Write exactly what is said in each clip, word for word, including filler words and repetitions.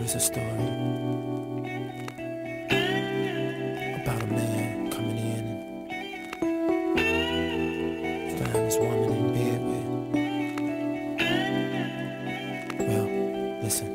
is a story about a man coming in and found his woman in bed with. Well, listen.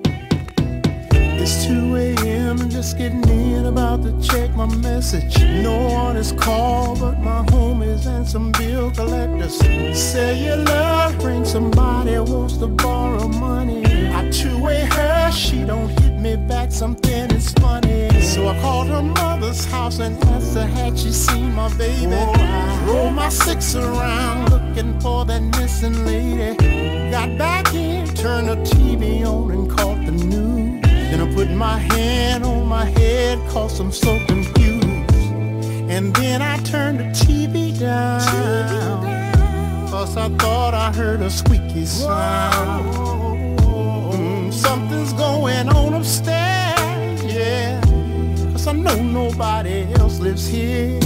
It's two A M just getting in, about to check my message. No one is called but my homies and some bill collectors. Cellular ring, somebody wants to borrow money. I two-way her, she don't hit me back, something is funny. So I called her mother's house and asked her had she seen my baby. Oh, I rolled my six around looking for that missing lady. Got back in, turned the T V on and caught the news. Then I put my hand on my head, cause I'm so confused. And then I turned the T V down, T V down. Cause I thought I heard a squeaky sound. Mm, something's going on upstairs, yeah, cause I know nobody else lives here.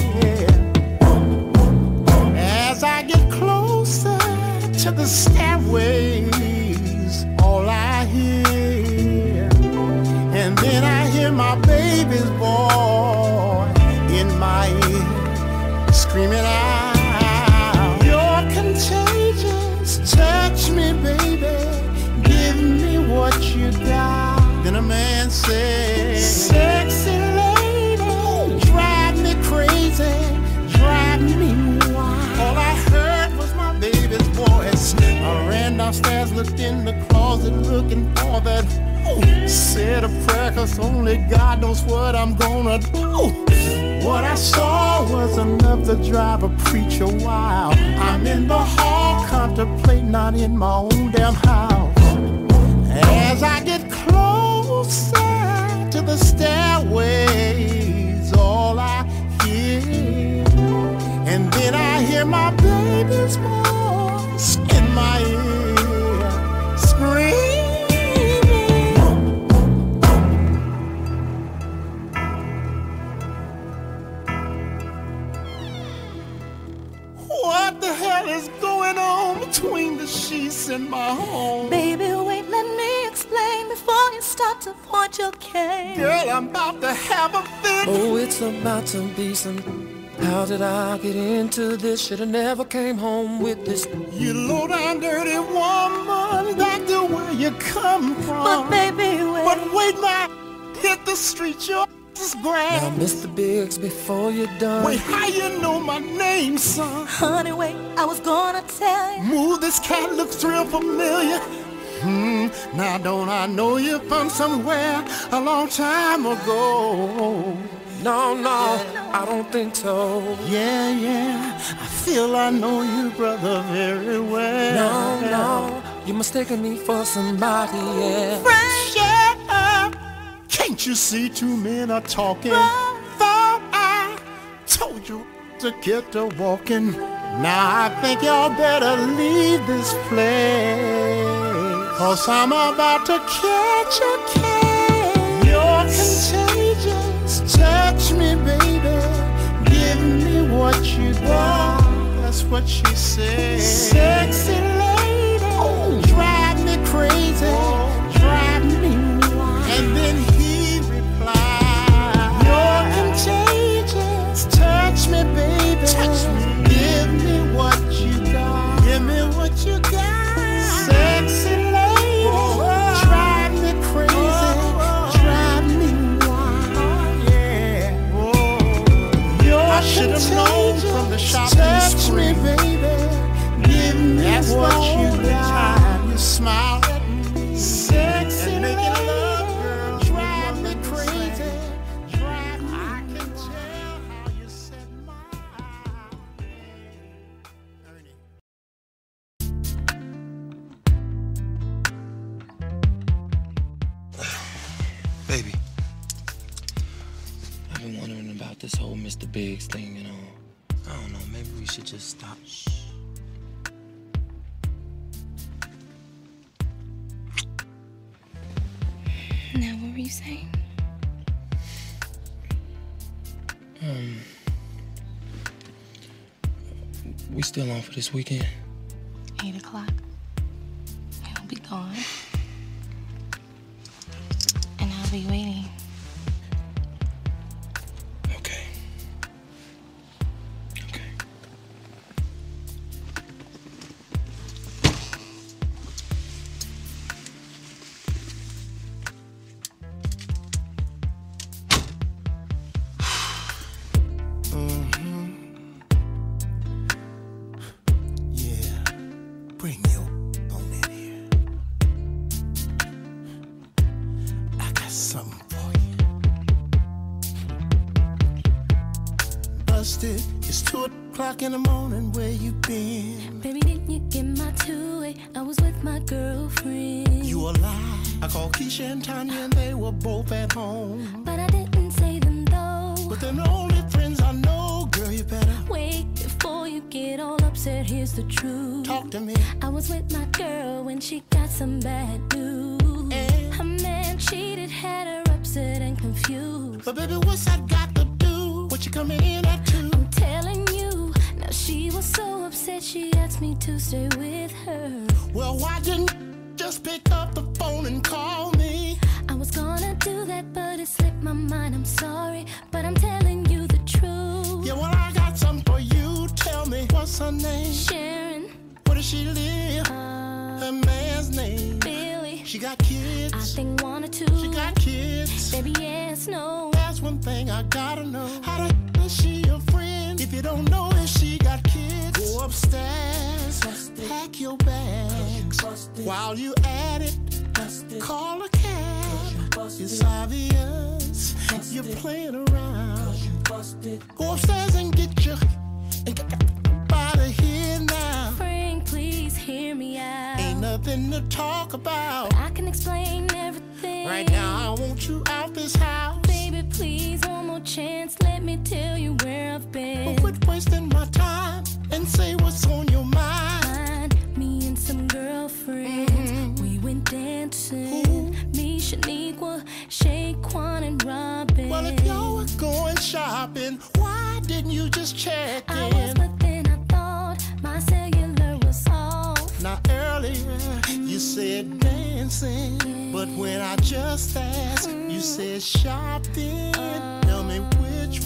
As I get closer to the stairways, all I hear, and then I hear my baby's boy in my ear, screaming out, "You're contagious, touch me baby, give me what you got." Then a man said, "Sexy lady, drive me crazy, drive me wild." All I heard was my baby's voice. I ran downstairs, looked in the closet, looking for that. Said a prayer, cause only God knows what I'm gonna do. What I saw was enough to drive a preacher wild. I'm in the hall, contemplating, not in my own damn house. As I get closer to the stairways, all I hear, and then I hear my baby's voice in my ear, scream. What the hell is going on between the sheets in my home? Baby, wait, let me explain before you start to point your cane. Girl, I'm about to have a fit. Oh, it's about to be some. How did I get into this? Should've never came home with this. You low down dirty woman, back to where you come from. But baby, wait. But wait, now hit the street, your is grand. Now, Mister Biggs, before you're done. Wait, how you know my name, son? Honey, wait, I was gonna tell you. Move, this cat looks real familiar. Hmm, now don't I know you from somewhere a long time ago? No, no, I don't think so. Yeah, yeah, I feel I know you, brother, very well. No, no, you're mistaking me for somebody else. Shut up! Can't you see two men are talking? Thought I told you to get to walking. Now I think y'all better leave this place, cause I'm about to catch a case. You're contagious, touch me baby, give me what you got. That's what she said. Sexy lady, oh, drive me crazy, oh, drive me wild. And then he replied, "You're contagious, touch me baby, touch me, give me what you got, give me what you got. Sexy lady, oh, drive me crazy, oh, drive me wild." Yeah, oh, I should have known from the shopping touch spree. Me baby, give me that's what you got. You smile at me, sexy and make it love, girl. Drive me crazy, drive me. I can tell how you set my Ernie. Baby, I've been wondering about this whole Mister Biggs thing, you know. I don't know, maybe we should just stop. Shh. Now, what were you saying? Um, we still on for this weekend? Eight o'clock. He'll be gone. be waiting. Okay. Okay. Mm-hmm. Yeah. Bring your on in here. I got something for you. Busted. It's two o'clock in the morning. Where you been? Baby, didn't you get my two-way? I was with my girlfriend. You a lie. I called Keisha and Tanya and they were both at home. But I didn't say them though. But they're the only friends I know. Girl, you better Wait before you get all upset. Here's the truth. talk to me. I was with my girl when she got some bad news. And- Her man cheated, had her upset and confused. But baby, what's that got to do? What you coming in at two? I'm telling you, now she was so upset she asked me to stay with her. Well, why didn't you just pick up the phone and call me? I was gonna do that, but it slipped my mind. I'm sorry, but I'm telling you the truth. Yeah, well, I got something for you. Tell me, what's her name? Sharon, Where does she live? uh, Her man's name. Billy, She got kids. I think one or two. She got kids. Baby, yes, no. That's one thing I gotta know. How the f- is she your friend? If you don't know if she got kids, go upstairs, pack your bags. While you at it, call a cab. It's obvious you're playing around. Go upstairs and get your and get out of here now. Frank, please hear me out. Ain't nothing to talk about. I can explain everything. Right now, I want you out this house. Baby, please, one more chance. Let me tell you where I've been. But quit wasting my time and say what's on your mind. Mind me and some girlfriends. Mm-hmm. We went dancing. Who? Me, Shaniqua, Shaquan, and Robin. Well, if y'all were going shopping, why didn't you just check I was, in? but then I thought my cellular was off. Now earlier you said dancing, but when I just asked, you said shopping. Tell me which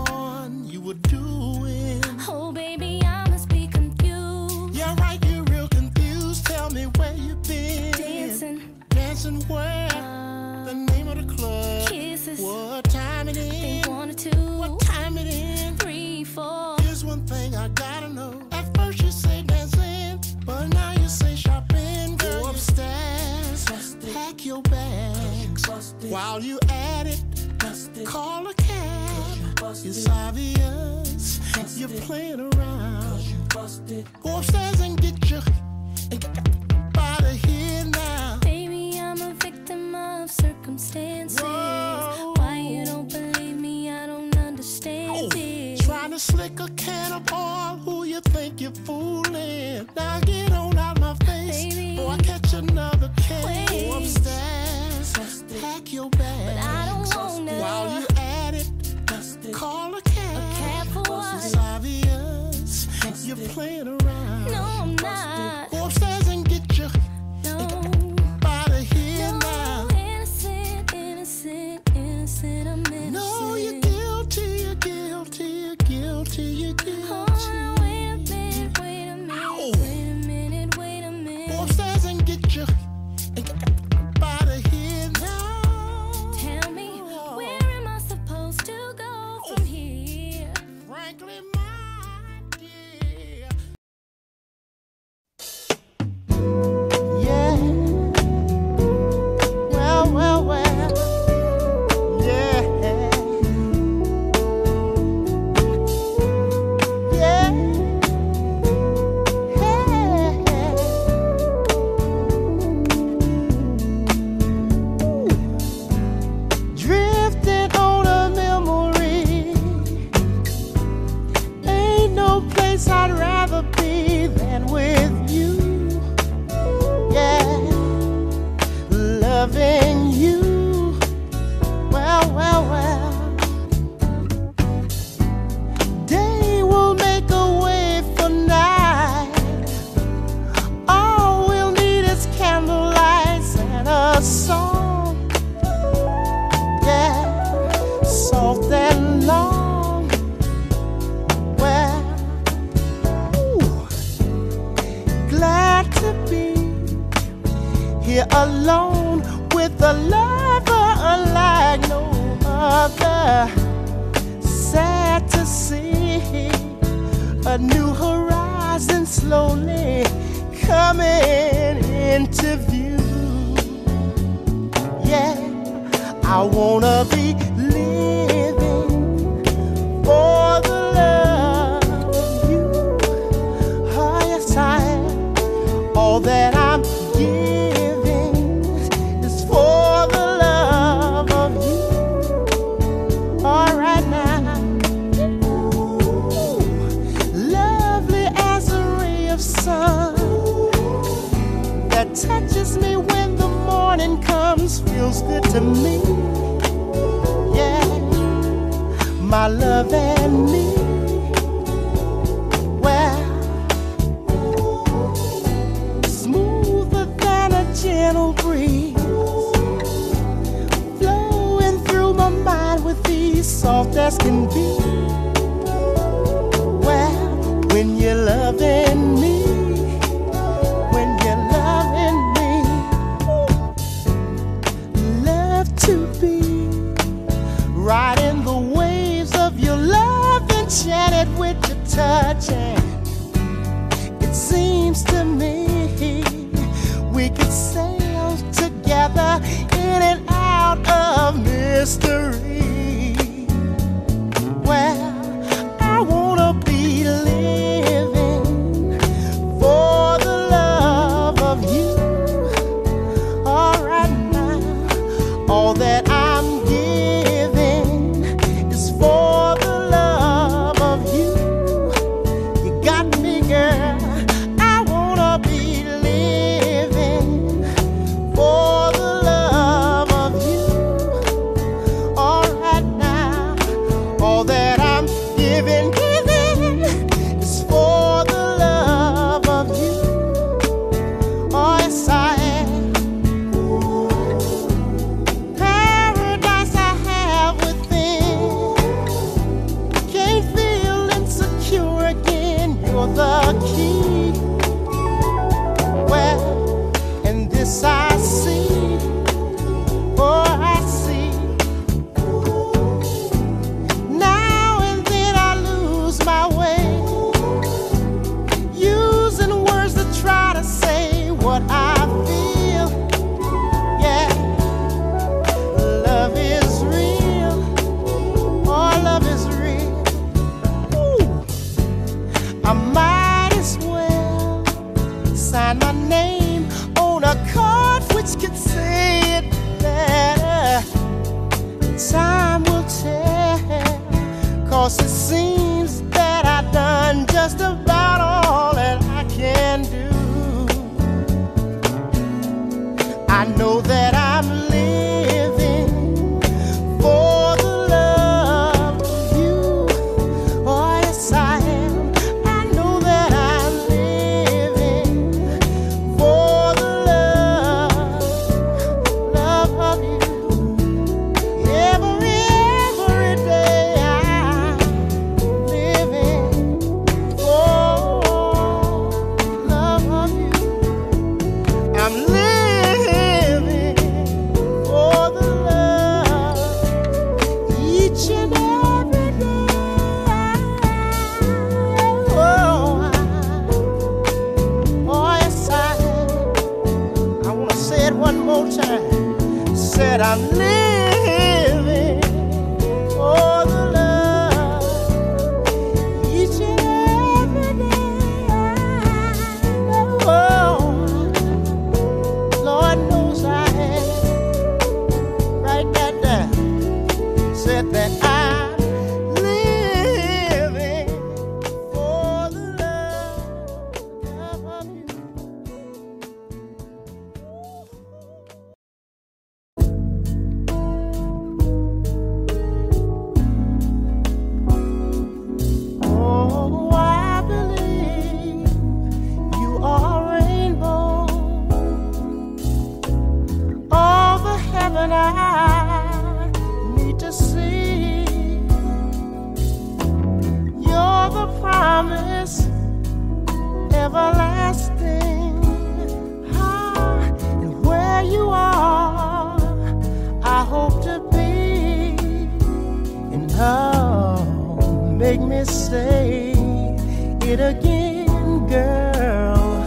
one you were doing. Oh, baby, I must be confused. Yeah, right, you're real confused. Tell me where you been. Dancing, Dancing where? uh, The name of the club. kisses. What time it Think is? one or two, What time it is? three, four. Here's one thing I gotta know. At first you say dancing, but now you say shopping. Go upstairs, pack your bags. While you at it, call a cab. It's obvious you're playing around. Go upstairs and get your and get out of here now. Baby, I'm a victim of circumstances. Whoa. Why you don't believe me, I don't understand Oh, it. trying to slick a can of oil, who you think you're fooling? Now get on out my face, Baby. before I catch another case. Wait. Go upstairs, pack your bags. But I don't wanna. While you at it, call a cab. A cab for what? It's obvious you're playing around. No, I'm not. Go upstairs and get your No, out of here no, now. innocent, innocent, innocent, I'm innocent. No, you're guilty, you're guilty, you're guilty, you're guilty. Oh, now wait a minute, wait a minute, Ow. wait a minute, wait a Go minute. upstairs and get your and get out of here now. Tell me, where am I supposed to go from here? Frankly, my dear. Yeah. Well, well, well. Yeah. Yeah. Hey. to be here alone with a lover unlike no other. Sad to see a new horizon slowly coming into view. Yeah, I wanna be living for the love of you. Oh yes, I am. All that I'm giving is for the love of you. All right now, ooh, lovely as a ray of sun that touches me when the morning comes, feels good to me. Yeah, my love and me. Well, smoother than a gentle breeze, flowing through my mind with ease, soft as can be. Well, when you're loving me, when you're loving me, love to be riding the waves of your love, enchanted with your touch. And it seems to me we could sail together in and out of mystery. Well, I wanna be living for the love of you. All right now, all that I'm giving is for the love of you. You got me, girl. I wanna be living for the love of you. All right now, all that I'm giving, giving is for the love of you. Oh, yes, I am. Paradise I have within. Can't feel insecure again. You're the key. Well, and this I see. Oh, I see. Now and then I lose my way, using words to try to say what I feel. Yeah, love is real. Oh, love is real. Ooh, I might as well sign my name on a card which could say it better. Time will tell, 'cause it seems that I've done just about all that I can do. I know that I'm living for the love of you. Oh, yes, I am. I know that I'm living for the love, love of you. Every, every day I'm living for love of you. I'm living for the love each and every day. Oh, I, oh yes, I am. I want to say it one more time. Said I'm living for the love each and every day. Oh, Lord knows I am. Write that down. Said that I'm living for the love of you. say it again, girl.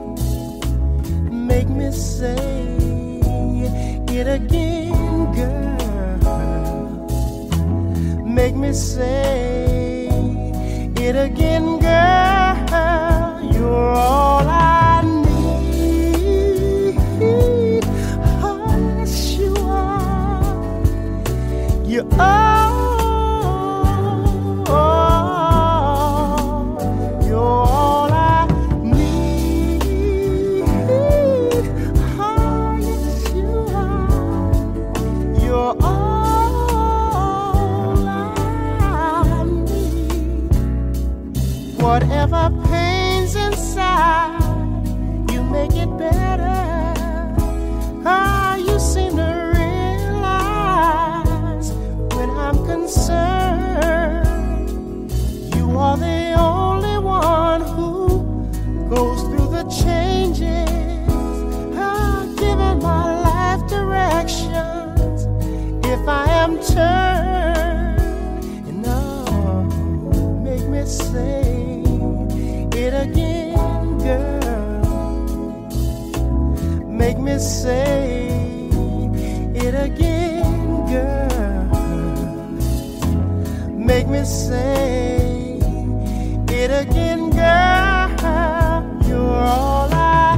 Make me say it again, girl. Make me say it again, girl. You're all I need. Oh, yes, you are. You're all. Whatever pain's inside, you make it better. Ah, you seem to realize when I'm concerned, you are the only one who goes through the changes. Ah, giving my life directions if I am turned. And oh, make me say it again, girl. Make me say it again, girl. Make me say it again, girl. You're all I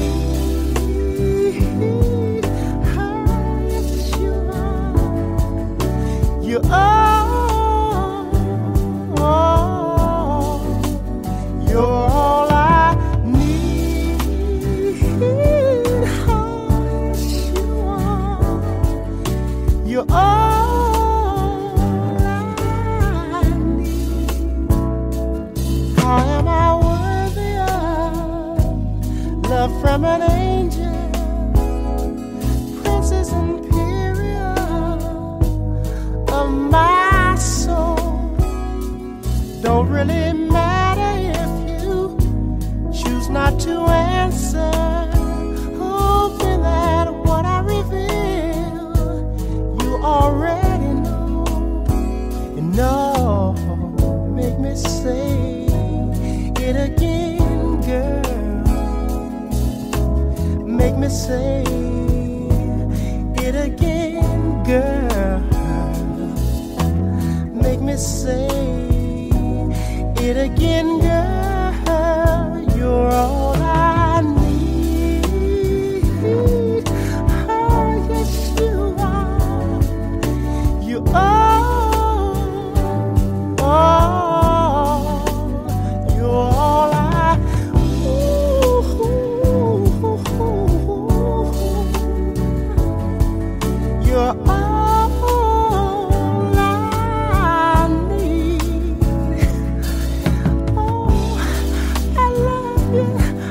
need. Oh, yes, you are. You are. You're all I need. Oh, yes, you are. You're all I need. How am I worthy of love from an angel, princess imperial of my soul? Don't really matter if choose not to answer, hoping that what I reveal you already know. And no, make me say it again, girl. Make me say it again, girl. Make me say it again, girl. You're all I need. Oh, yes, you are. You are. Oh, you're all I. Ooh, ooh, ooh. You're all I need. Oh, I love you.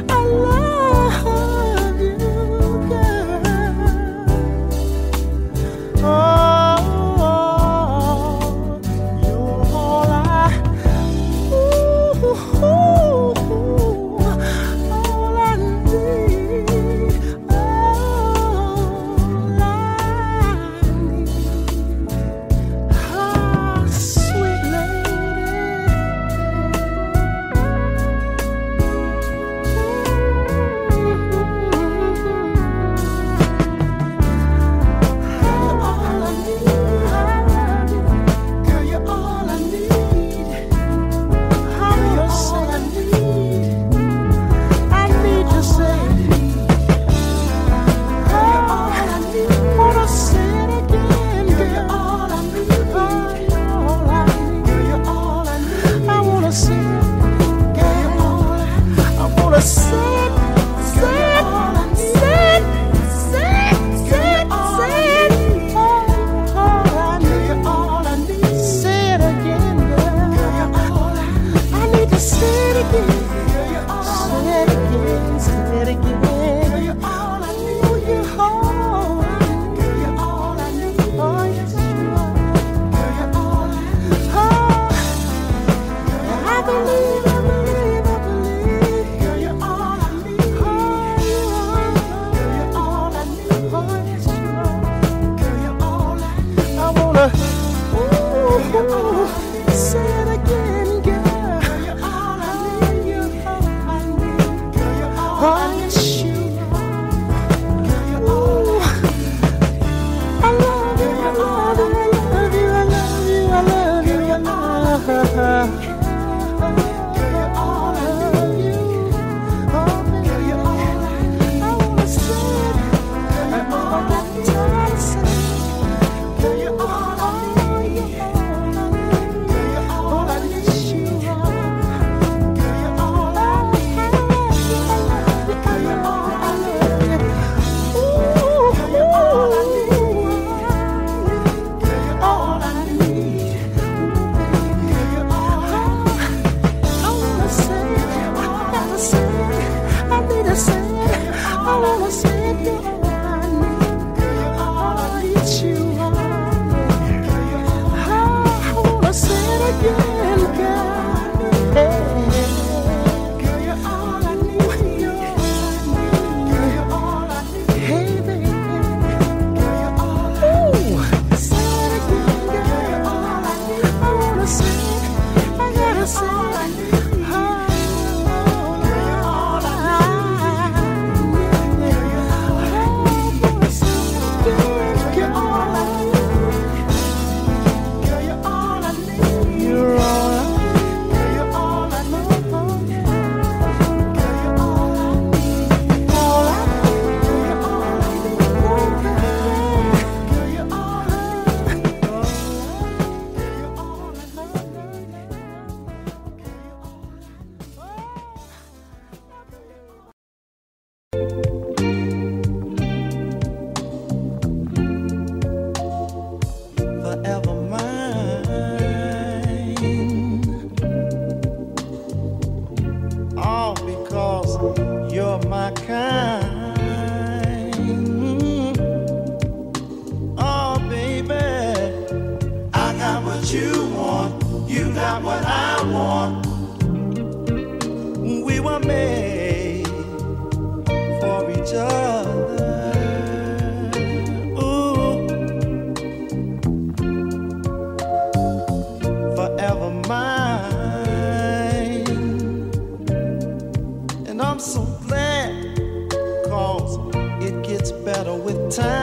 it gets better with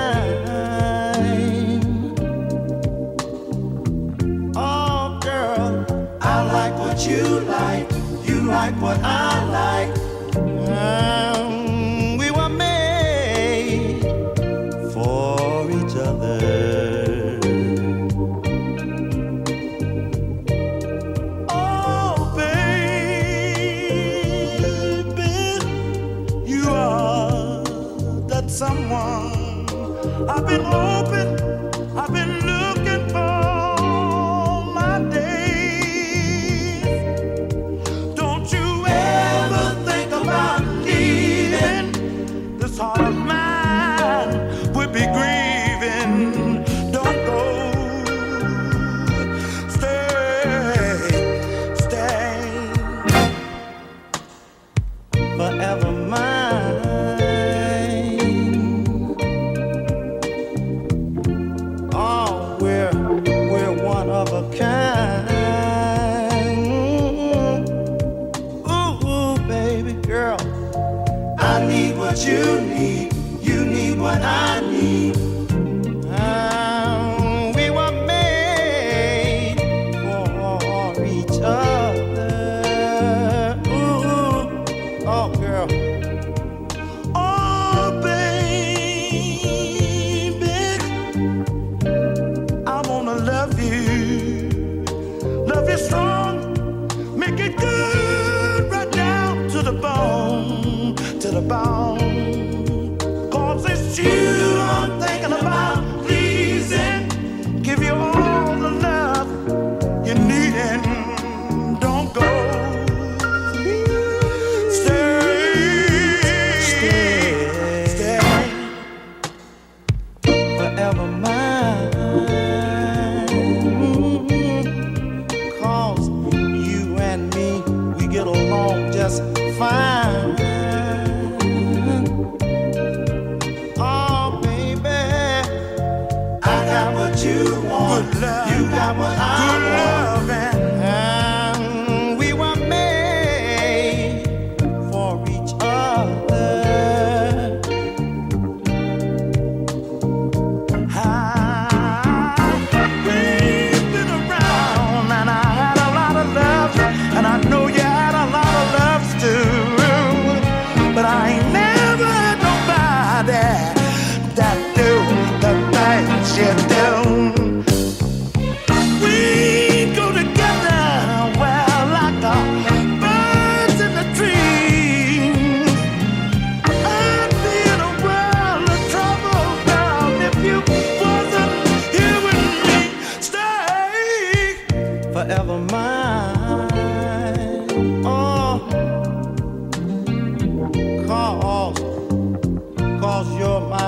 time. Oh, girl, I like what you like, you like what I like. Um, we were made for each other. Someone I've been hoping, I've been looking for my days. Don't you ever think about leaving? This heart of mine would be grieving. Don't go, stay, stay, forever mine. You need, you need what I need. Um, we were made for each other. Ooh, oh girl, oh baby, I wanna love you, love you strong, make it good right down to the bone, to the bone. It's you I'm thinking about pleasing. Give you all the love you need and don't go. Stay, stay, stay, forever mine. Cause you and me, we get along just fine. You want, good love, you got what I want, and we were made for each other. I've been around, and I had a lot of love, and I know you had a lot of loves too, but I ain't never had nobody that do the things you do. Forever mine, oh, cause, cause you're my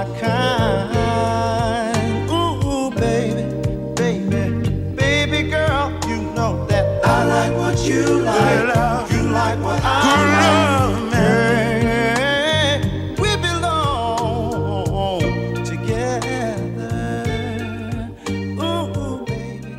kind. Ooh, baby, baby, baby girl, you know that I like what you like, love. You like what I like. Hey, we belong together. Ooh, baby.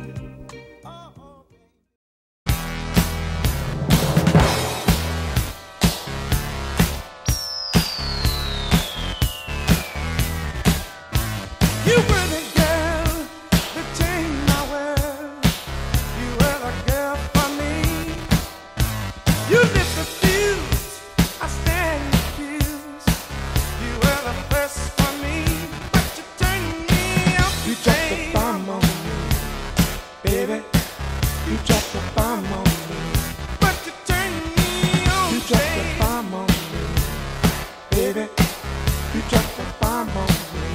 You were the girl that changed my world. You were the girl for me. You lit the fuse, I stand accused. You were the first for me, but you turned me off. You dropped the bomb on me, baby. You dropped the bomb on me, but you turned me on. You dropped the bomb on me, baby. You dropped the bomb on me.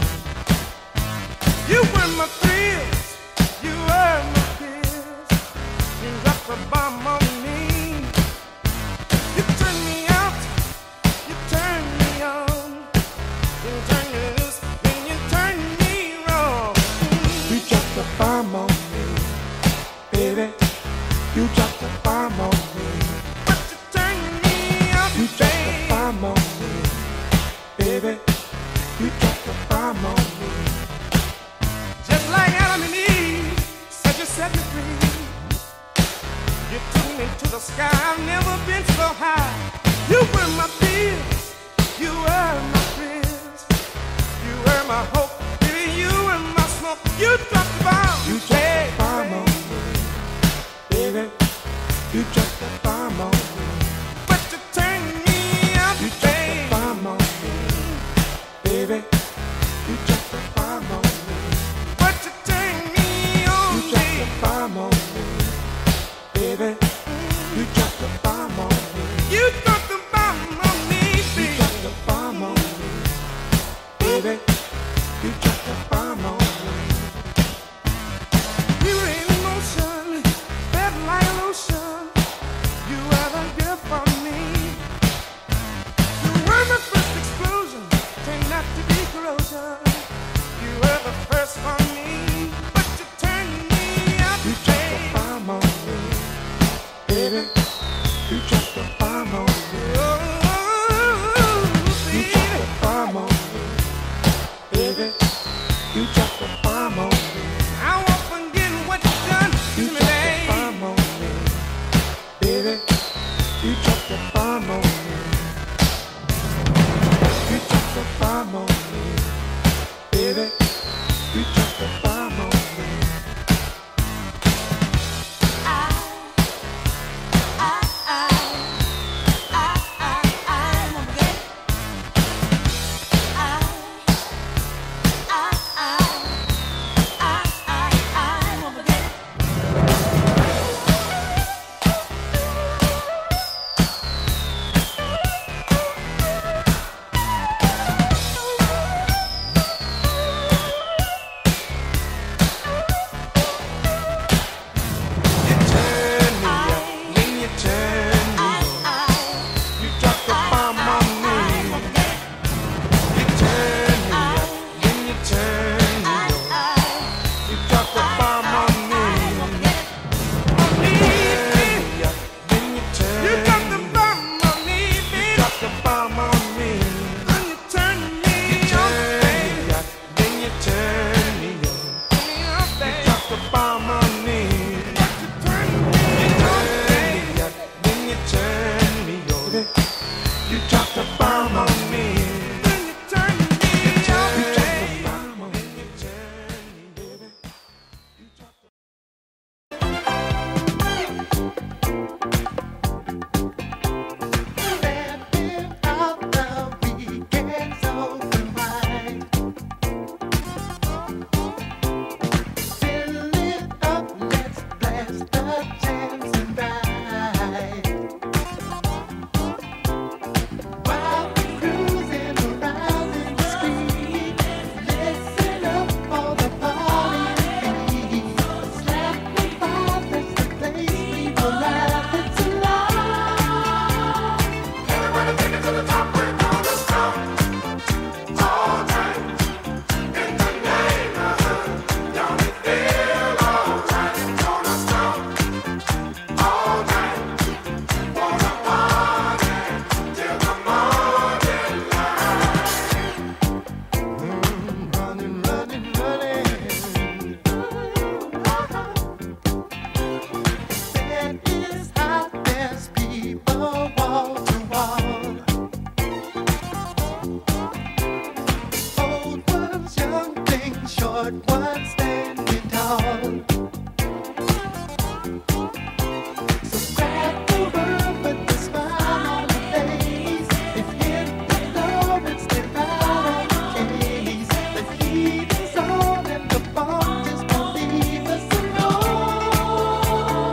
You were my thrills, you were my pills. You dropped the bomb on me. You turned me out, you turned me on. You turned me loose, then you turned me wrong. You dropped the bomb on me, baby. You dropped the bomb on me, but you turned me out. You dropped the bomb on me, baby. You dropped the bomb on me. Just like Adam and Eve, said you set me free. You took me to the sky, I've never been so high. You were my fears, you were my friends. You dropped the bomb. You dropped the bomb on me, baby. You dropped the bomb on me. But you turned me up. You dropped the bomb on me, baby. You dropped the bomb on me. But you turned me on. You dropped the bomb on me, baby. You dropped the bomb on me. You dropped the bomb on me, baby. You dropped the bomb on me, baby. You dropped the bomb on me. You were in motion, felt like lotion. You were the gift for me. You were my first explosion, turned out to be corrosion. You were the first for me, but you turned me up. You dropped the bomb on me, baby. You dropped the bomb on me. Oh, you dropped the bomb on me, baby. You dropped the bomb on me. I won't forget what you done to me, baby. You dropped the bomb on me, baby. You dropped the bomb on me. You dropped the bomb on me, baby. You dropped the bomb on me. I, I, I, I, I, I won't forget. I, I, I, I, I, I won't forget. You turn me up, then you turn me I, on. I, You dropped the bomb on me. I won't forget. You turn me up, then you turn me I, on. I, You dropped the bomb on me. I won't forget. On me, baby. Then you turn You me dropped the on. bomb on me, You baby. dropped the bomb on me. Then you turned me You on, turn baby. me up, then you turn me on. Me on, You baby. dropped the bomb on me. But you turned me on, baby. Turn me up, then you turn me on. You dropped the bomb on me. Then you turned me You on, dropped the baby. bomb on me. You turn me, baby. You dropped the Stepping out the weekend's open wide. Fill it up, let's blast the jams and ride. While we're cruising around in the street, listen up for the party beat. Slap the vibe, that's the place we will laugh. It's alive. Running, running, running. That is how there's people wall to wall. Old ones, young things, short ones standing tall. So grab the world with a smile on your face. If hit the floor and step out of the case. The heat is on and the fun just won't leave us alone.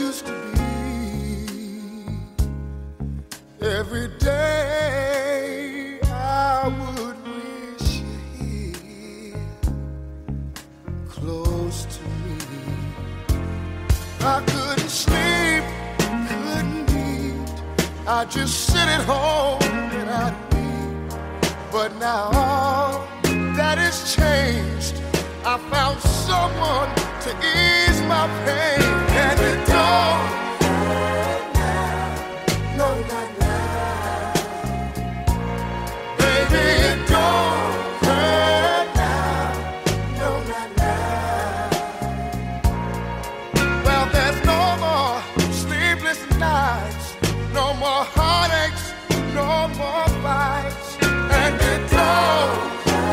used to be. Every day I would wish you here, close to me. I couldn't sleep, couldn't eat. I'd just sit at home and I'd weep. But now all that has changed. I found someone to ease my pain, and it don't hurt now, no, not now. Baby, it don't hurt now, no, not now. Well, there's no more sleepless nights, no more heartaches, no more fights, and it don't.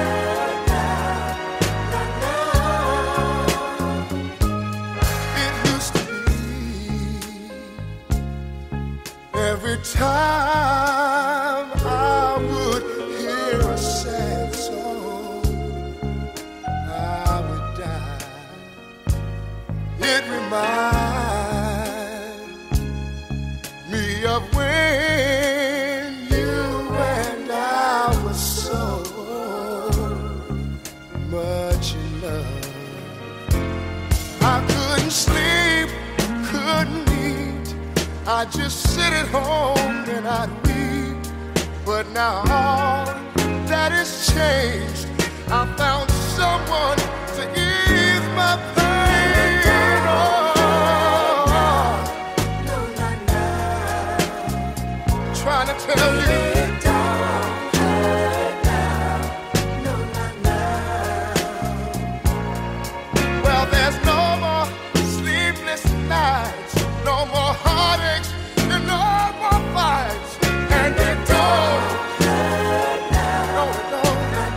Every time I would hear a sad song, I would die. It reminds me of when you and I were so much in love. I couldn't sleep, couldn't eat. I just sit at home and I'd weep. But now all that has changed. I found someone to ease my pain. Oh, no, not now. Trying to tell you. It don't hurt now. No, not now. Well, there's no more sleepless nights, no more heartaches, and no more fights, and it don't hurt now, no, it don't, not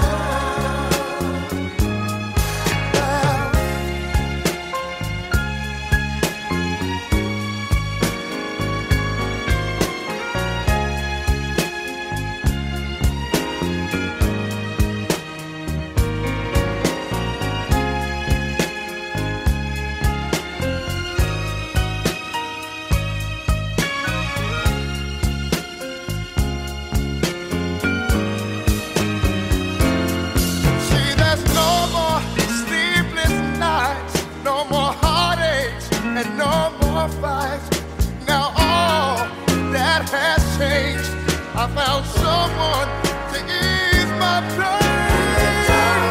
no more fights. Now all that has changed. I found someone to ease my pain.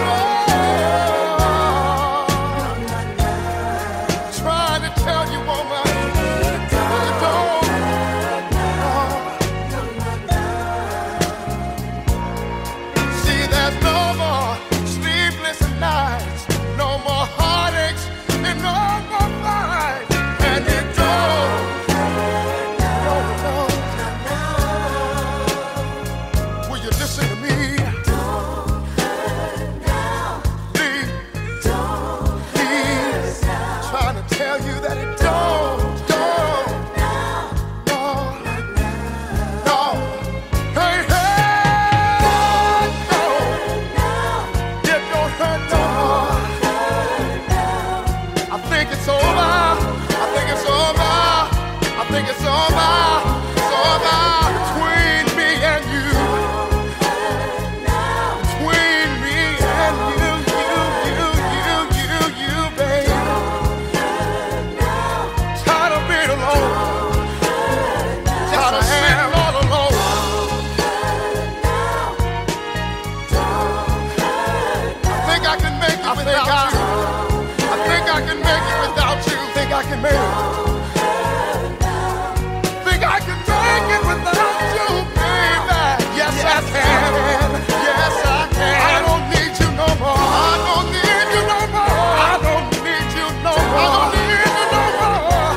Oh, trying to tell you, woman, it don't. Oh. See, there's no more sleepless nights, no more heartaches, and no more fights. I can make it. Think I can make it without you, baby. Yes, yes I can. Yes, I can. I don't need you no more. I don't need you no more. I don't need you no more. I don't need you no more.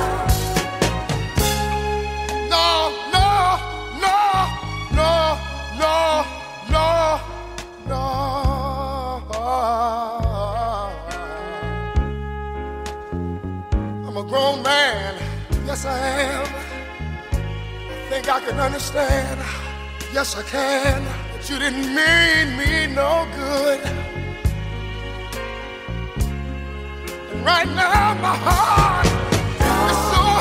No, no, no, no, no, no, no. I'm a grown man. Yes, I am. I think I can understand. Yes, I can. But you didn't mean me no good. And right now, my heart is so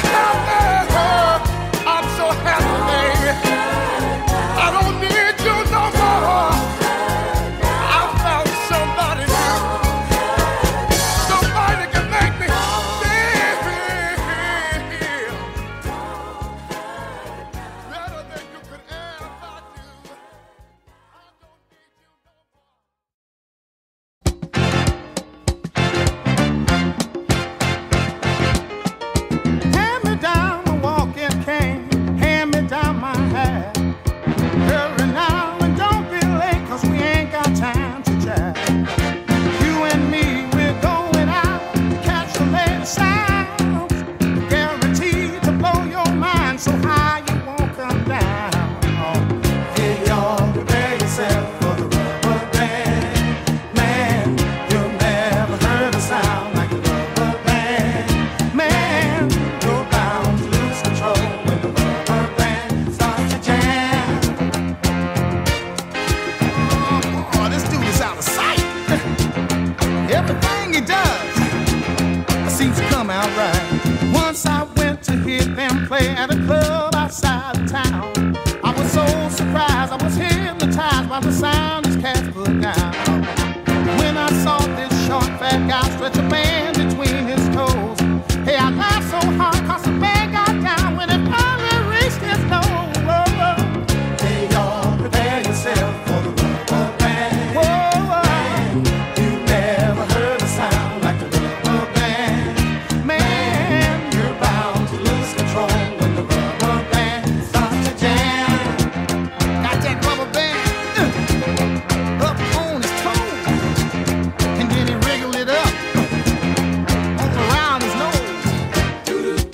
come out right. Once I went to hear them play at a club outside of town. I was so surprised, I was hypnotized by the sound these cats put down. When I saw this short fat guy stretch a band between his toes, hey, I laughed so hard cause the man got down when it finally reached his nose. Hey, y'all, prepare yourself for the rubber band. Whoa, you never heard a sound like the rubber band. Man, you're bound to lose control when the rubber band starts to jam. Got that rubber band uh, up on his toes, and then he wriggled it up all around his nose.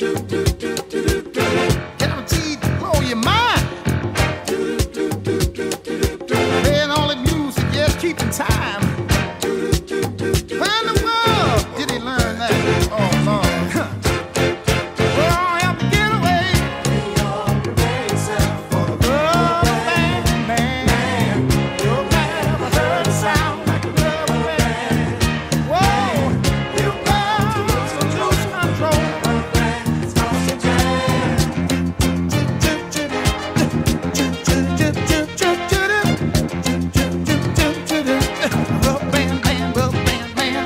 Guaranteed to blow your mind. Playing all the music, yes, keeping time. Find the world, did he learn that? Oh, Lord. Well, help me get away. Prepare yourself for the rubber band, man. You've never heard a sound like a rubber band. Whoa, you got to lose control. It's going to jam. Rubber band, man, rubber band, man.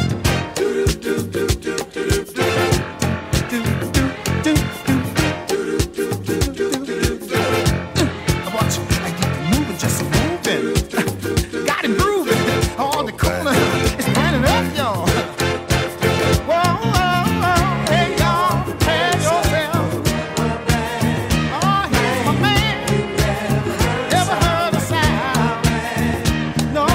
I watch you, I keep it moving, just moving. Got him grooving on the corner. It's burning up, y'all. Whoa, whoa, whoa, hey, y'all, prepare yourself. Oh, here's my man. Never heard a sound. No.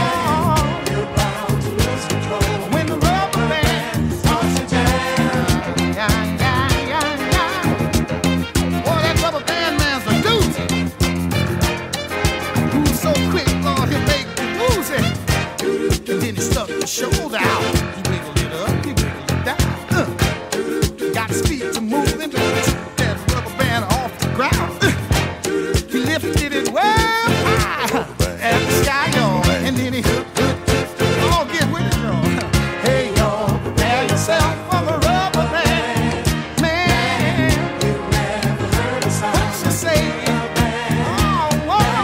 When the rubber band starts to jam. Yeah, yeah, yeah, yeah. Boy, that rubber band man's a doozy. Who's so quick, Lord, he'll make you lose it. And then he stuck his shoulder out. He wiggled it up, he wiggled it down. Uh. Got his feet to moving, but took that rubber band off the ground. Uh. He lifted it well high at the sky, y'all. And then he hooked it. Oh, get with it, y'all. Hey, y'all, prepare yourself for the rubber band. Man, what you say? Oh, whoa.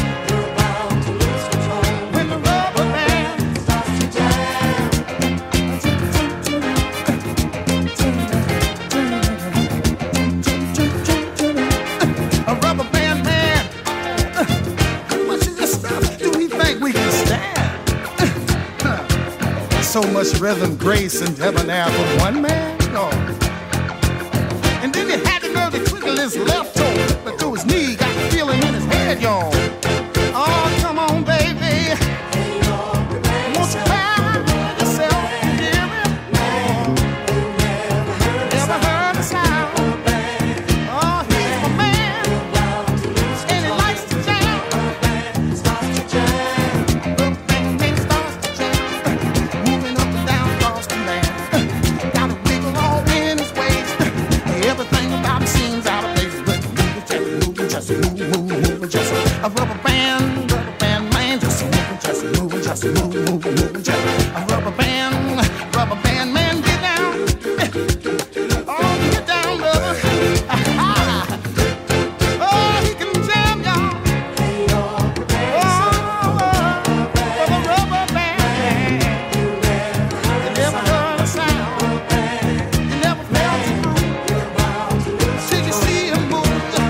When the rubber band starts to jam. A rubber band man. Uh, How much of this stuff do we think we can stand? Uh, So much rhythm, grace, and debonair from one man? No. And then he had the nerve to twiddle his left toe, but through his knee, got the feeling in his head, y'all. Oh, come on, baby. Won't you cry yourself, hear me? Never heard a sound. Oh, he's my man, and he likes to jam. Rubber band starts to jam. Moving up and down across the land. Got a wiggle all in his waist. Everything about him seems out of place, but moving, just moving, just move, move, moving, just a rubber band, rubber band man, just moving, just moving, just move, move, moving, just a rubber band, rubber band man, get down, oh, get down, brother. Ah, oh, he can jam, y'all. Oh, for the rubber band. You never heard a sound. You never felt it. Till you see him move.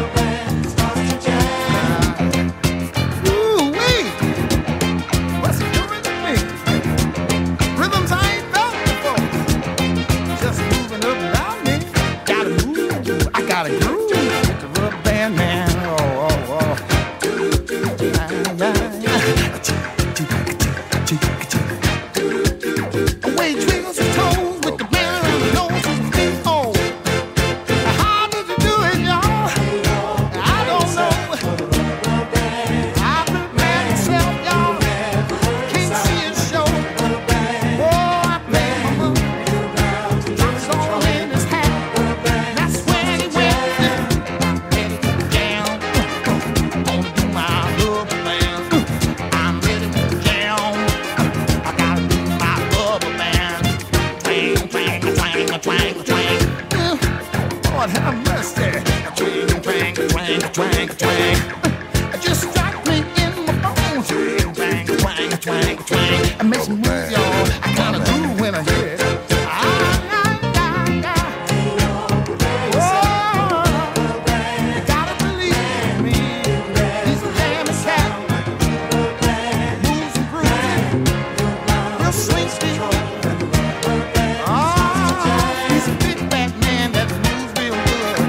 Ooh, wee. What's he doing to me? Rhythms I ain't felt before. Just moving up and down me. Gotta move. I gotta groove with the rubber band man. Oh, oh, oh. Away twinkles his toes with the band around the nose of his feet. Oh, how did you do it, y'all? I don't know. I prepared myself, y'all. Can't see his show. Oh, I played my move. Drops all in his hat. That's when he went. have mercy. Twang, twang, twang, twang, twang. Just strike me in my bones. Twang, twang, twang, twang. It makes me move, y'all. I kinda groove when I hear it. Ah, ah, ah, ah. Whoa, you gotta believe me. He's a damn cat. Moves and grooves. Real swing speed. Oh, he's a big fat man that moves real good.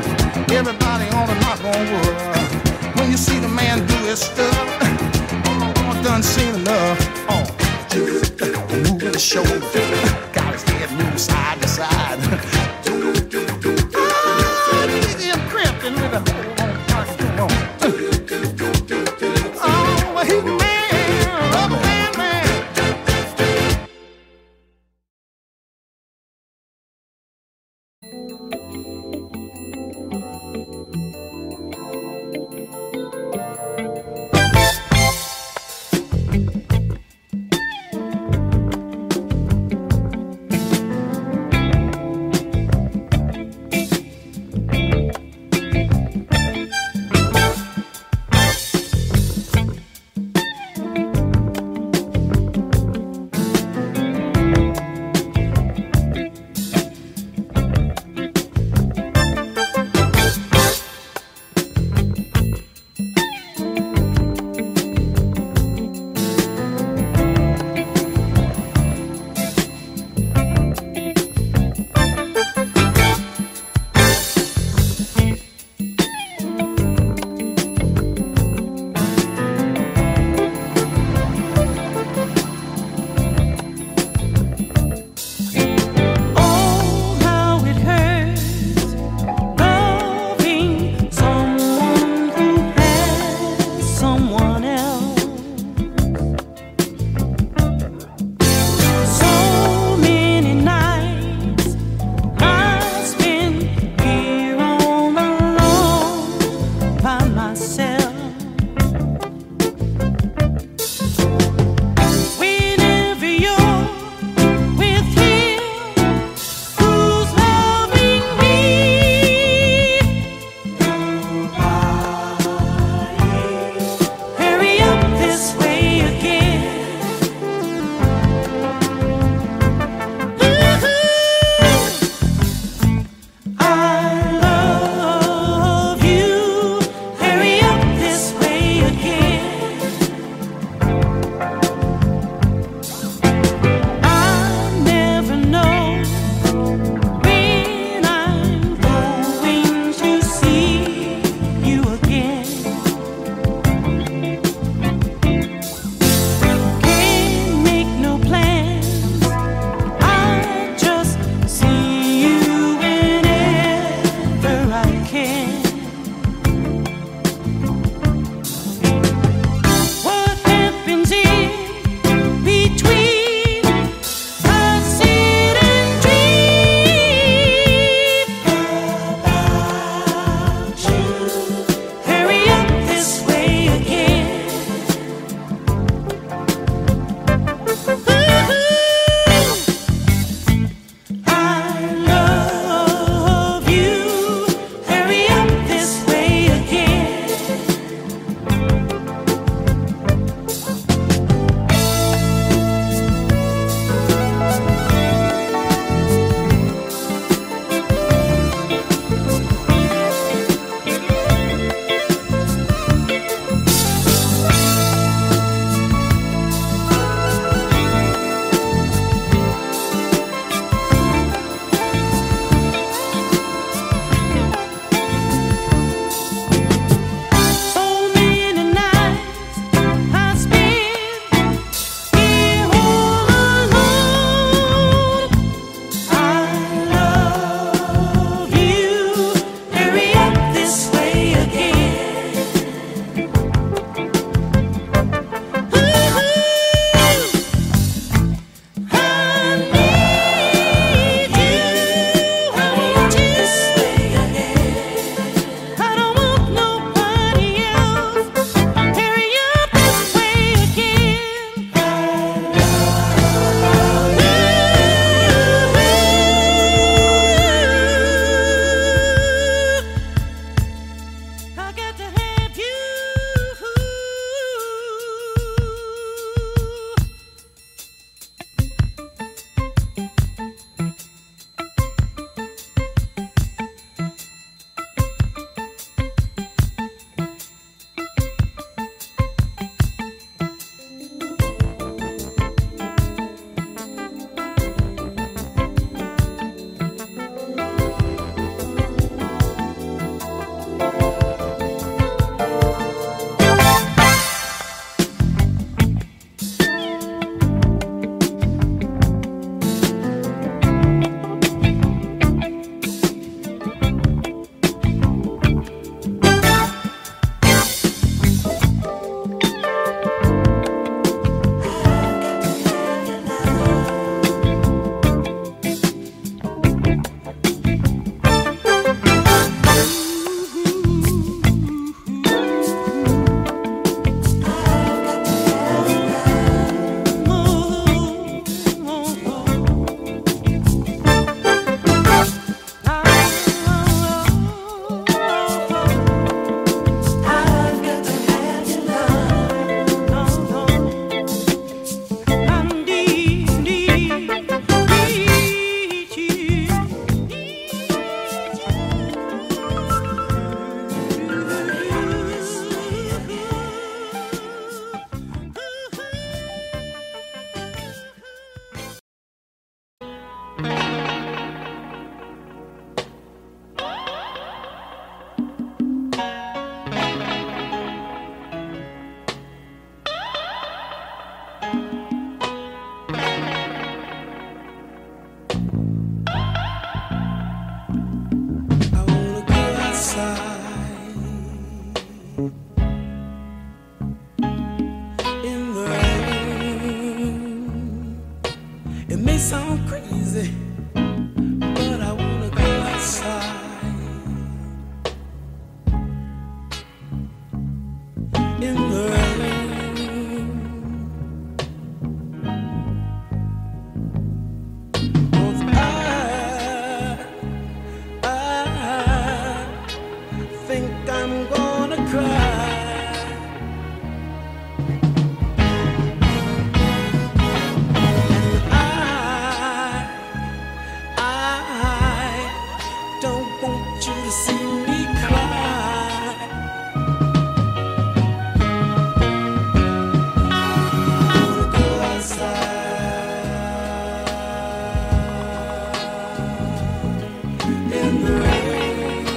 in the rain.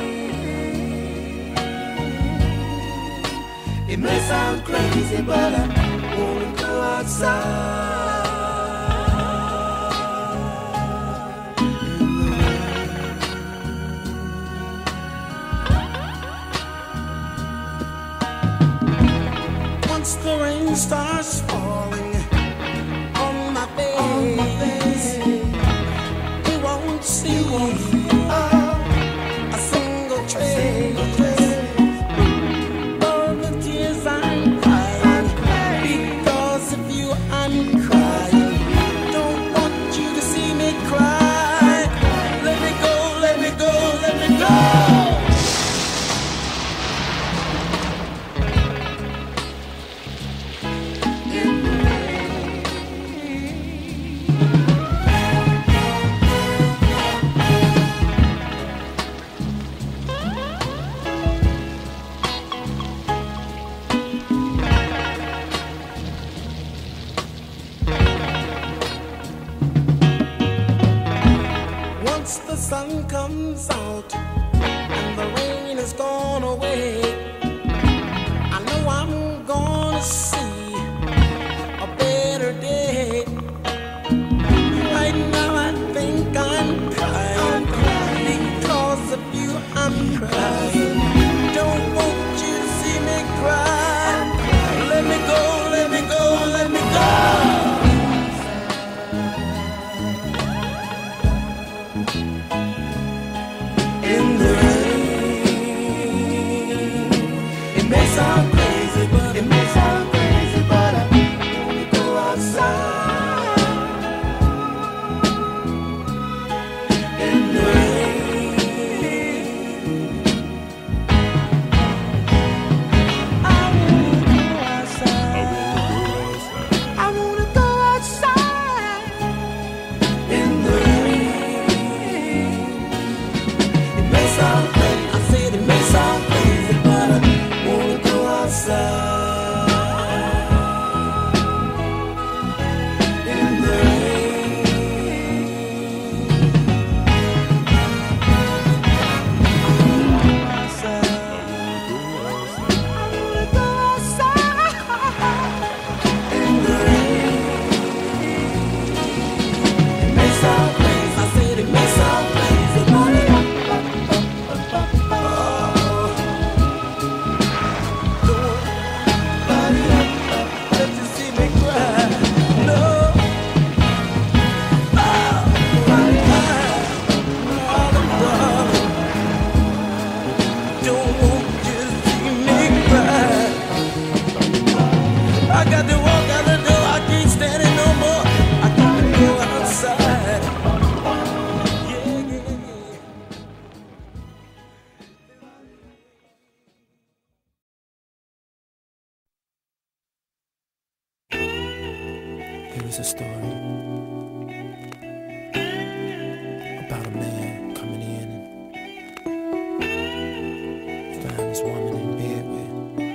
It may sound crazy, but I wanna go outside. The rain starts falling on my face, on my face. We won't see oh, a single trace of the tears I'm crying. Because of you I'm crying. Don't want you to see me cry. Let me go, let me go, let me go. The sun comes out and the rain is gone away. I know I'm gonna see a better day. Right now I think I'm crying, because of you I'm crying. Don't want you to see me cry. Let me go, let me go, let me go. In the rain, it may sound crazy, but it may sound crazy, but I wanna go outside. In the rain, I wanna go outside. I wanna go outside. In the rain. I said it may sound crazy, but I wanna go outside. In the rain, outside. I wanna go outside. In the rain, it may sound crazy. I said it may sound crazy, but it I got to walk out the door, I can't stand it no more. I got to go outside. Yeah, yeah, yeah. There was a story about a man coming in and found his woman in bed with.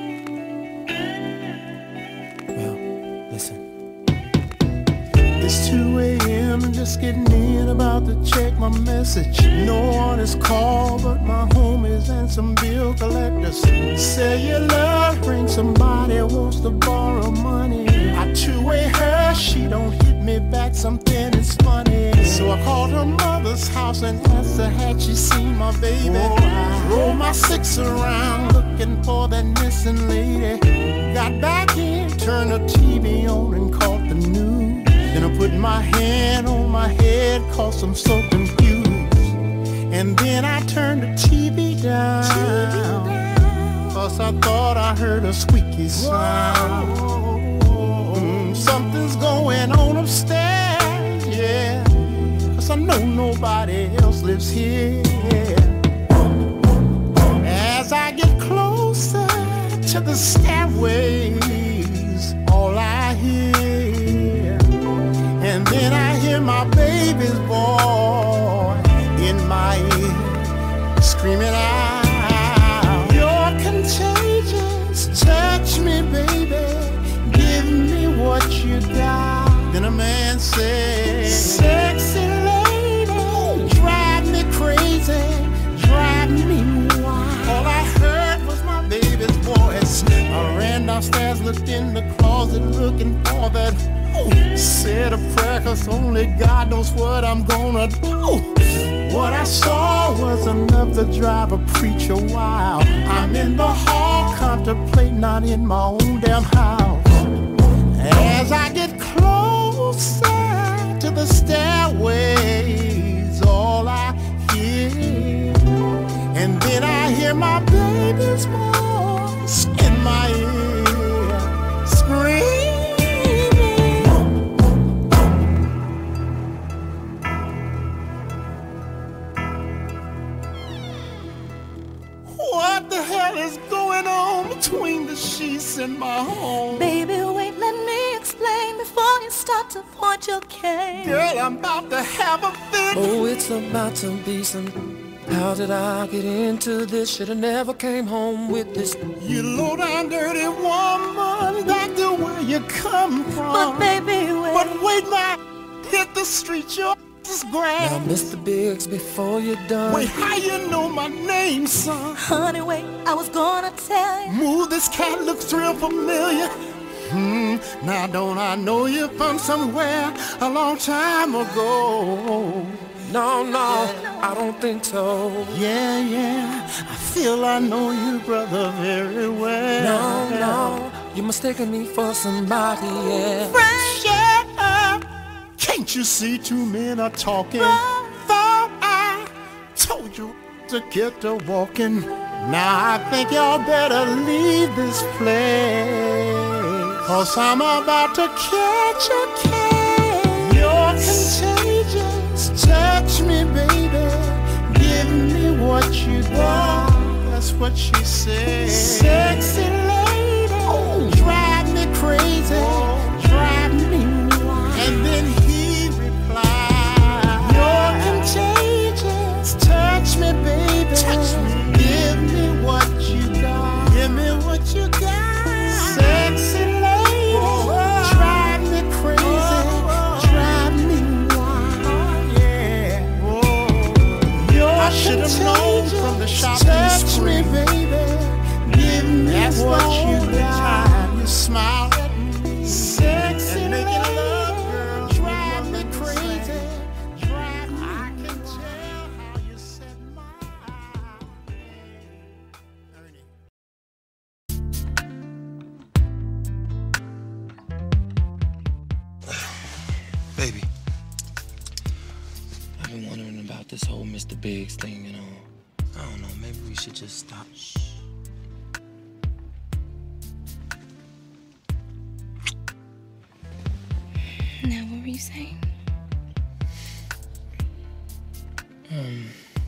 Well, listen. It's two a m and just getting in, about to check my message. No one is called but my homies and some bill collectors. Cellular ring, somebody wants to borrow money. I two-way her, she don't hit me back, something is funny. So I called her mother's house and asked her had she seen my baby. Oh, I rolled my six around looking for that missing lady. Got back in, turned the T V on and caught the news. Then I put my hand on my head, cause I'm so confused. And then I turned the T V down, T V down. Cause I thought I heard a squeaky sound. Mm, something's going on upstairs, yeah, cause I know nobody else lives here. As I get closer to the stairways, all I hear, and then I hear my baby's voice in my ear, screaming out, "You're contagious, touch me, baby, give me what you got." Then a man said, "Sexy lady, drive me crazy, downstairs, looked in the closet, looking for that. Ooh, said a prayer, cause only God knows what I'm gonna do. What I saw was enough to drive a preacher wild. I'm in the hall, contemplating, not in my own damn house. As I get closer to the stairways, all I hear, and then I hear my baby's voice in my ear, screaming. What the hell is going on between the sheets in my home? Baby, wait, let me explain before you start to point your cane. Girl, I'm about to have a fit. Oh, it's about to be some. How did I get into this? Should've never came home with this. You low down dirty woman, back to where you come from. But baby, wait. But wait, now hit the street, your ass is grand. Now, Mister Biggs, before you're done. Wait, how you know my name, son? Honey, wait, I was gonna tell you. Move, this cat looks real familiar. Hmm, now don't I know you from somewhere a long time ago? No, no, I don't think so. Yeah, yeah, I feel I know you, brother, very well. No, no, you're mistaking me for somebody else. Shut up! Can't you see two men are talking? Thought I told you to get to walking. Now I think y'all better leave this place, cause I'm about to catch a case. You're contagious, touch me, baby. Give me what you got. That's what she said. Sexy lady, oh, drive me crazy, oh, drive me wild. And then he replied, you're contagious, touch me, baby. Touch me. Give me what you got. Give me what you got. Sexy lady, oh, drive me crazy, oh, drive me wild. Yeah. Oh, I should have known from the shopping touch spree. Me, baby. Give me that's what you got. You smile at me. Sexy and lady, love, girl. Drive me crazy. Drive me. I can tell how you set my Baby, I've been wondering about this whole Mister Biggs thing, you know. I don't know, maybe we should just stop. Shh. Now, what were you saying? Um,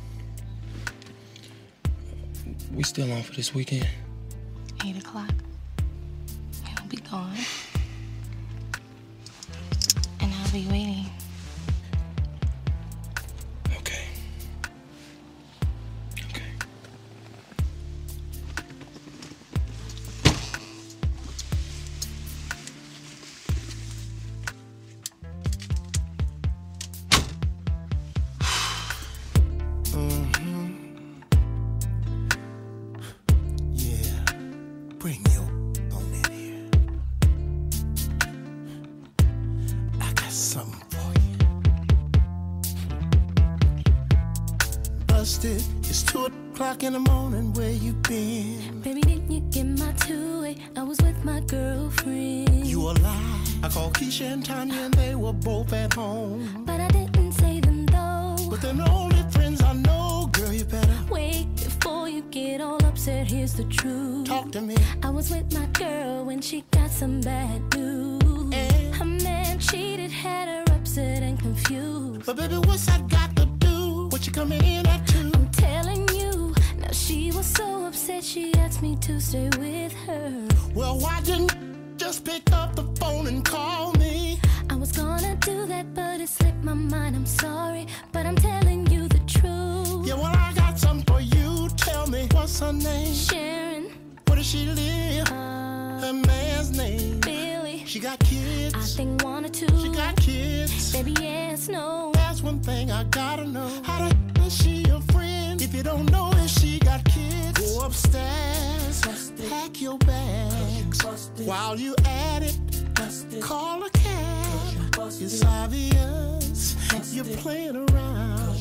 we still on for this weekend? Eight o'clock. He'll be gone. And I'll be waiting. Okay. Okay. Mm-hmm. Yeah, bring your on in here. I got something for you. Busted, it's two o'clock in the morning. Where you been? Baby, didn't you get my two-way? I was with my girlfriend. You a lie. I called Keisha and Tanya and they were both at home. But I didn't say them though. But they're the only friends I know. Girl, you better Wait, before you get all upset, here's the truth. talk to me. I was with my girl when she got some bad news. And- Her man cheated, had her upset and confused. But baby, what's that got to do? What you coming in at two? I'm telling you, now she was so upset she asked me to stay with her. Well, why didn't you just pick up the phone and call me? I was gonna do that, but it slipped my mind. I'm sorry, but I'm telling you the truth. Yeah, well, I got something for you. Tell me, what's her name? Sharon, Where does she live? uh, Her man's name. Billy, She got kids. I think one or two. She got kids. Baby, yes, no. That's one thing I gotta know. How the f- is she your friend? If you don't know if she got kids, go upstairs, pack your bags, While you at it, call a cab. It's obvious you're playing around.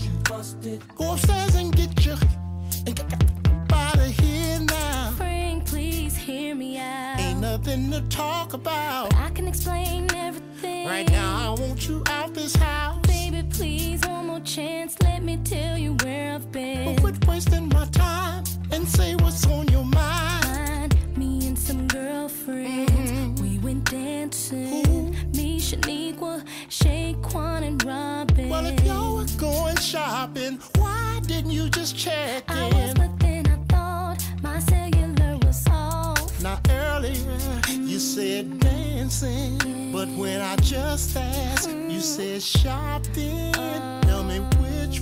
Go upstairs and get your and get out of here now. Frank, please hear me out. Ain't nothing to talk about. I can explain everything. Right now I want you out this house. Baby, please, one more chance. Let me tell you where I've been. But quit wasting my time and say what's on your mind. Me and some girlfriends, mm-hmm. we went dancing. Who? Me, Shaniqua, Shaquan, and Robin. Well, if y'all were going shopping, why didn't you just check in? I was, but then I thought my cellular was off. Now earlier mm-hmm. you said dancing, yeah. But when I just asked, mm-hmm. you said shopping. Uh, Tell me which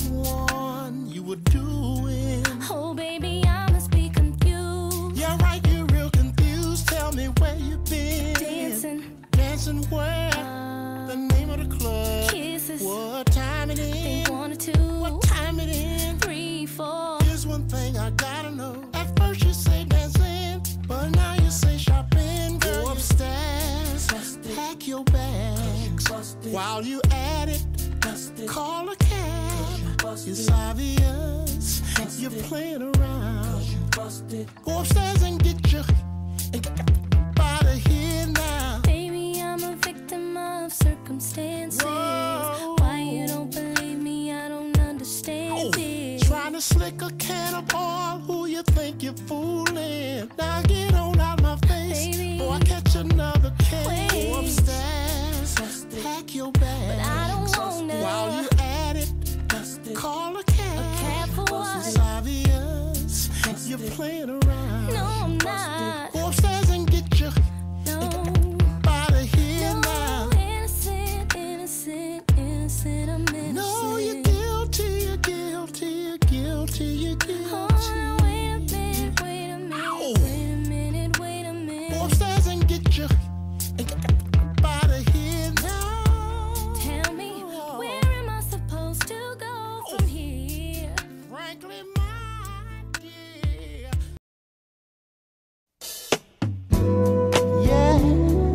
one you were doing. Oh, baby, I must be confused. Yeah, right, you're real confused. Tell me where you been. Dancing. Dancing where? Uh, the name of the club. Kisses. What time it is? One or two. What time it is? Three, four. Here's one thing I gotta know. At first you say dancing, but now you say shopping. Girl, go upstairs, busted. Pack your bags. Busted. While you at it, busted. Call a cab. Busted. It's obvious busted. You're playing around. Busted. Go upstairs and get your and get out of here now. Baby, I'm a victim of circumstances. Whoa. Why you don't believe me? I don't understand oh. it. Trying to slick a can of oil, who you think you're fooling? Now get on out my face, baby, before I catch another can. Wait. Go upstairs, busted. Pack your bags. But I don't wanna. While you at it, busted. Call a cab. A cab for what? It's obvious busted. You're playing around. No, I'm not. Go upstairs and get your no. out of here no. now. Innocent, innocent, innocent, I'm innocent. No, you're guilty, you're guilty, you're guilty, you're guilty. Oh, wait a minute, wait a minute, Ow. wait a minute, wait a minute. Go upstairs and get your and get out of here now. Tell me, where am I supposed to go from here? Frankly, my dear. Yeah.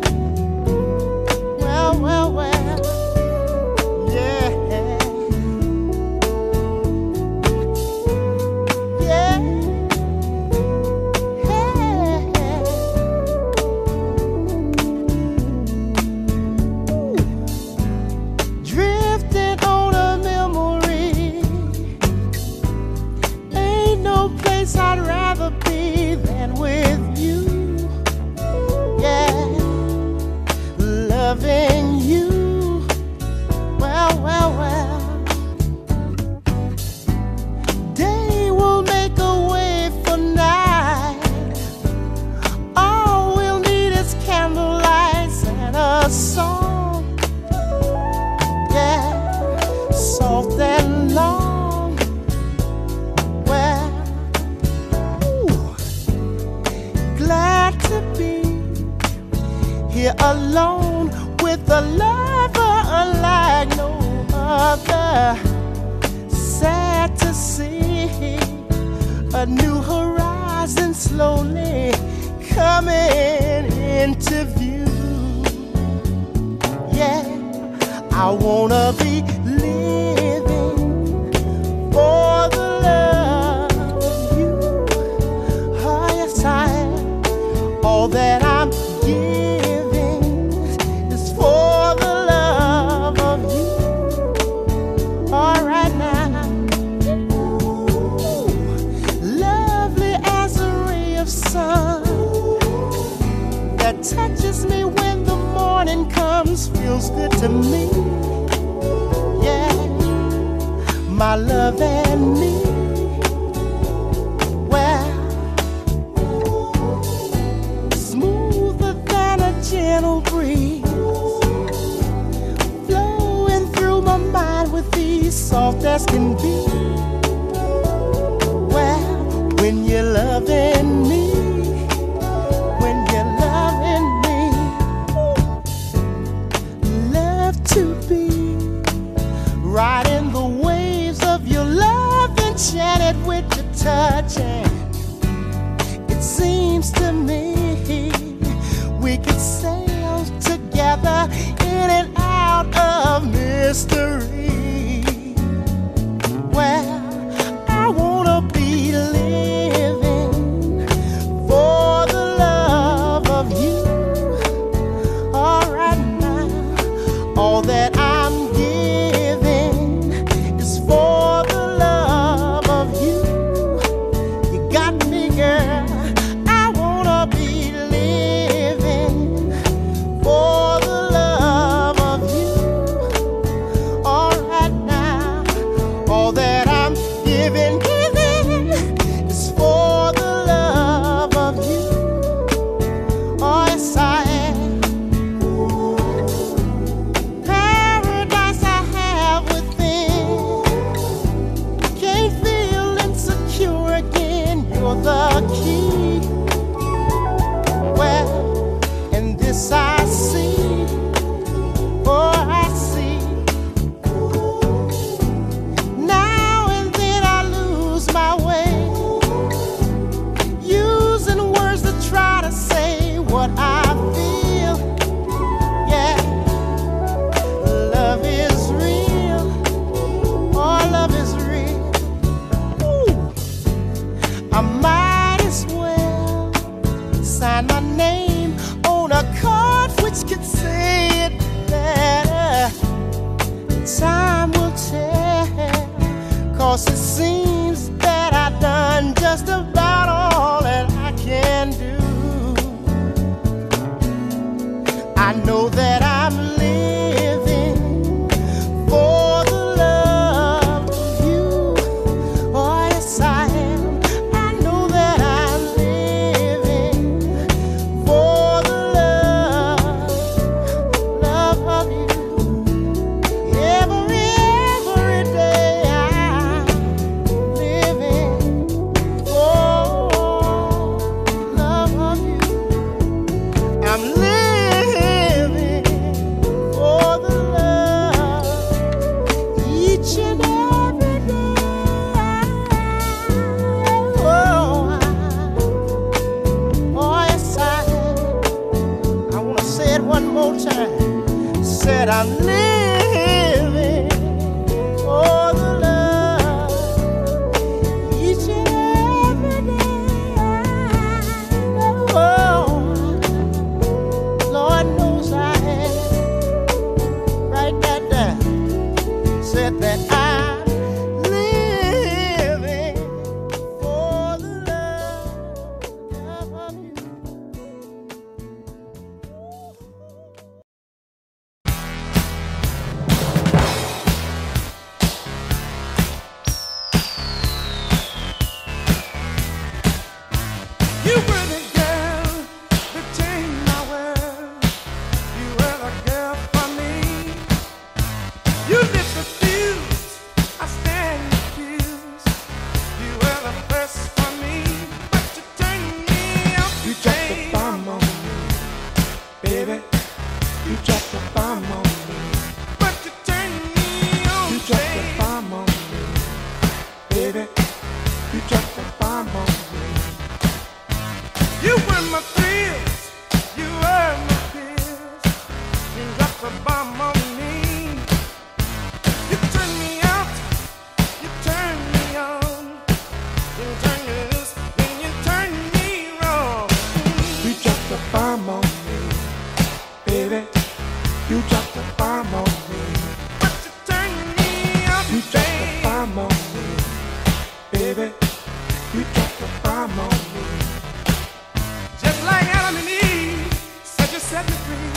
Well, well, well. Yeah. Yeah. Hey. Drifting on a memory. Ain't no place I'd rather be than with you. Yeah, loving you. Well, well, well. Day will make a way for night. All we'll need is candlelights and a song. Yeah, soft and long. Well, ooh, glad to be here alone with a lover unlike no other. Sad to see a new horizon slowly coming into view. Yeah, I wanna be living for the love of you. Oh, yes, I am. All that I'm giving is for the love of you. All right now. Ooh, lovely as a ray of sun that touches me when the morning comes, feels good to me. Yeah, my love and me. Well, smoother than a gentle breeze, flowing through my mind with ease, soft as can be. Well, when you're loving me, when you're loving me, love to be riding the waves of your love, enchanted with your touch. And it seems to me we could sail together in and out of mystery. Well, I wanna be living for the love of you. All right now, all that I'm giving is for the love of you. You got me, girl. I wanna be living for the love of you. All right now, all that I'm giving, giving is for the love of you. Oh, yes, I am. Paradise I have within. Can't feel insecure again. You're the key. Well, and this I see. Oh, I see. Now and then I lose my way, using words to try to say what I feel. Yeah, love is real. Oh, love is real. Ooh. I might as well sign my name on a card which could say it better. Time will tell, 'cause it seems that I've done just about all that I can do. I know that I'm living for the love of you. Oh, yes, I am. I know that I'm living for the love, love of you. Every, every day I'm living for love of you. I'm living for the love each and every day. Oh, I, oh yes, I am. I want to say it one more time. Said I'm living for the love each and every day. Oh, Lord knows I am. Write that down. Said that I'm living for the love of you. You were the girl that changed my world. You were the girl for me. You lit the fuse, I stand accused. You were the first for me, but you turned me off. You dropped the bomb on me, baby. You dropped the bomb on me, but you turned me on. You dropped the bomb on me, baby. You dropped the bomb on me. You were my thrills, you were my pills. You dropped the bomb on me. You turned me out, you turned me on. You turned me loose, then you turned me wrong. You dropped the bomb on me, baby. You dropped the bomb on me, but you turned me out. You dropped the bomb on me, baby. You dropped the bomb on me. Just like Adam and Eve, said you set me free.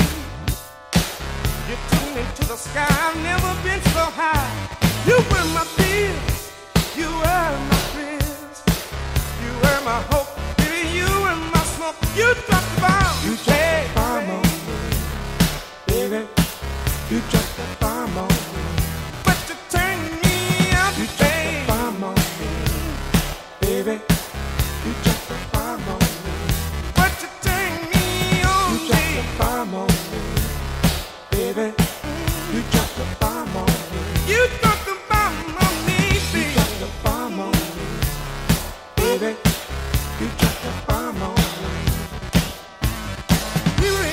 You took me to the sky, I've never been so high. You were my fears, you were my thrills. You were my hope, baby, you were my smoke. You dropped the bomb. You dropped the bomb on me, baby. You dropped the bomb on me, but you turned me out. You dropped the bomb on me, baby. You dropped the bomb on me, but you turned me on. You dropped the bomb on me, baby. You dropped the bomb on me. You dropped the bomb on me, baby. You dropped the bomb on me, baby. You dropped the bomb on me. You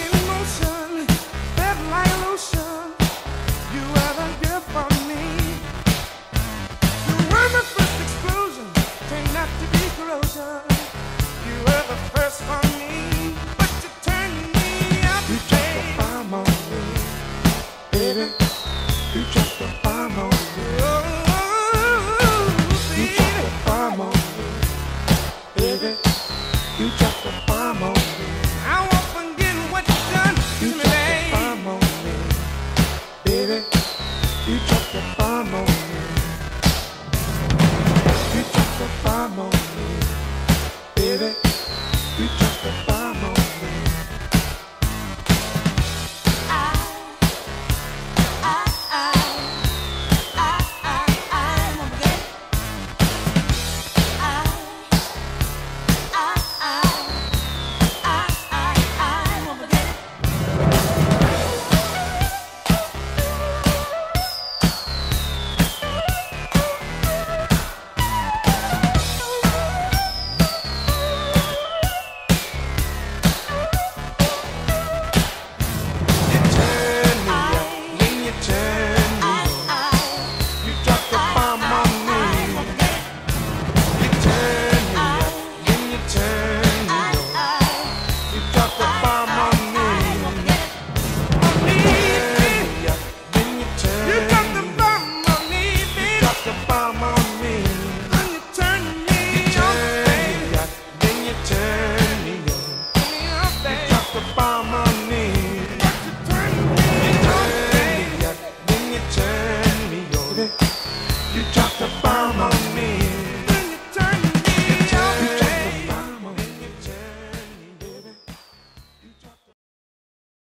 have to be corrosion. You were the first for me.